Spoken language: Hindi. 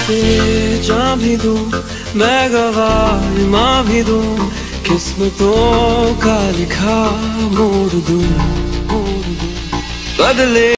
तेरे जा भी दूं, मैं गवाह माँ भी दूं, किस्मतों का लिखा मोड़ दूं, बदले